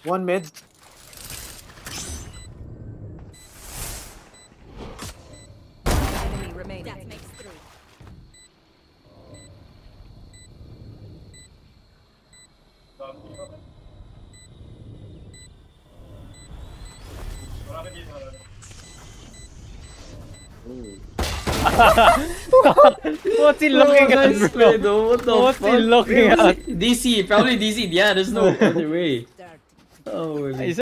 One mid. Enemy remaining. That makes 3. What's he looking at, Nice bro? play, though. What the What's fuck? he looking at? DC, probably DC. Yeah, there's no other way. Oh,